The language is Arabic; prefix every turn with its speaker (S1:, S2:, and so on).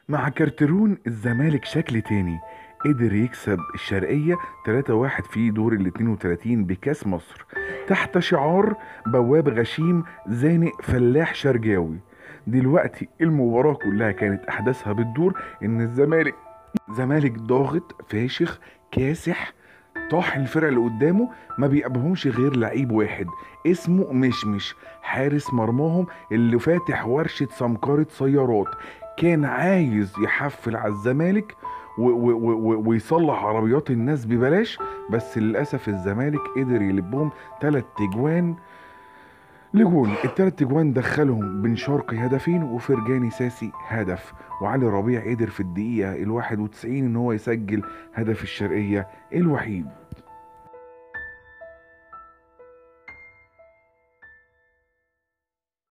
S1: مع كارترون الزمالك شكل تاني، قدر يكسب الشرقية 3-1 في دور ال 32 بكاس مصر تحت شعار بواب غشيم زانق فلاح شرجاوي. دلوقتي المباراة كلها كانت أحداثها بتدور إن زمالك ضاغط فاشخ كاسح، طاحن الفرق اللي قدامه، ما بيقابلهمش غير لعيب واحد اسمه مشمش، حارس مرماهم اللي فاتح ورشة سمكرة سيارات. كان عايز يحفل على الزمالك ويصلح عربيات الناس ببلاش، بس للأسف الزمالك قدر يلبهم 3 تجوان لجون. ال3 تجوان دخلهم بن شرقي هدفين وفرجاني ساسي هدف، وعلي ربيع قدر في الدقيقة ال91 ان هو يسجل هدف الشرقية الوحيد.